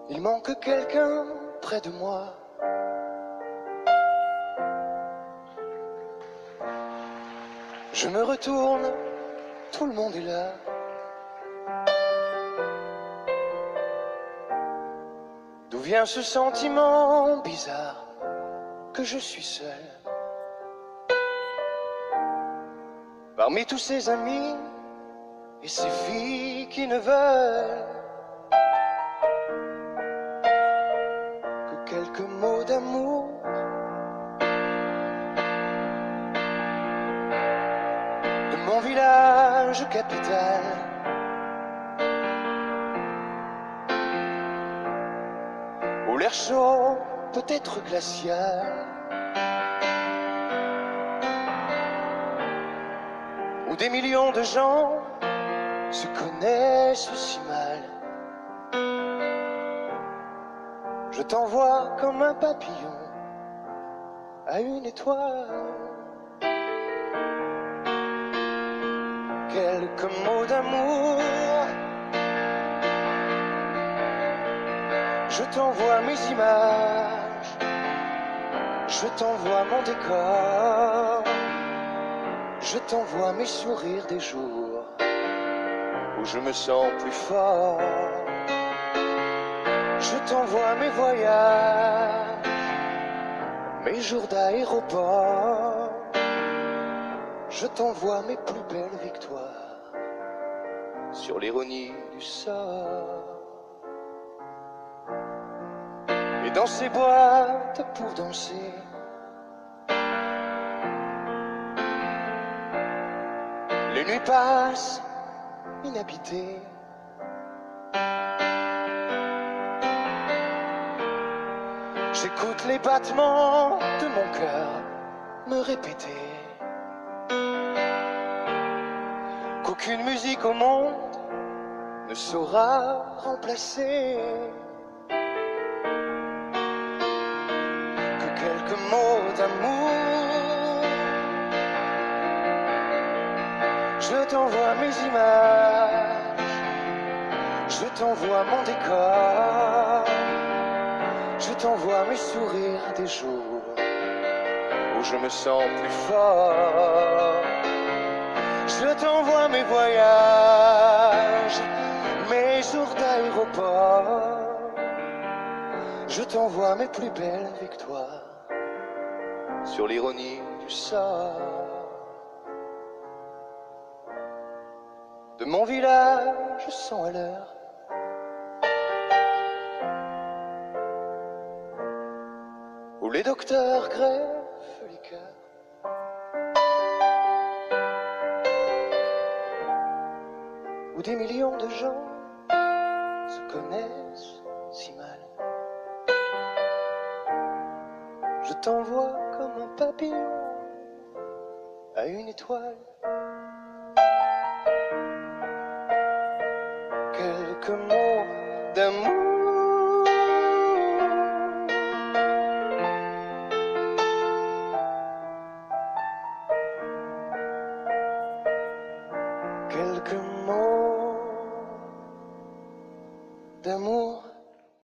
Il manque quelqu'un près de moi. Je me retourne, tout le monde est là. D'où vient ce sentiment bizarre que je suis seul? Parmi tous ces amis et ces filles qui ne veulent que quelques mots d'amour, de mon village capital, où l'air chaud peut être glacial, où des millions de gens se connaissent si mal. Je t'envoie comme un papillon à une étoile. Quelques mots d'amour. Je t'envoie mes images. Je t'envoie mon décor. Je t'envoie mes sourires des jours où je me sens plus fort. Je t'envoie mes voyages, mes jours d'aéroport. Je t'envoie mes plus belles victoires sur l'ironie du sort. Et dans ces boîtes pour danser, les nuits passent inhabitées. J'écoute les battements de mon cœur me répéter qu'aucune musique au monde ne saura remplacer, que quelques mots d'amour. Je t'envoie mes images, je t'envoie mon décor. Je t'envoie mes sourires des jours où je me sens plus fort. Je t'envoie mes voyages, mes jours d'aéroport. Je t'envoie mes plus belles victoires sur l'ironie du sort. De mon village sans à l'heure, où les docteurs greffent les cœurs, où des millions de gens se connaissent si mal. Je t'envoie comme un papillon à une étoile. Quelques mots d'amour.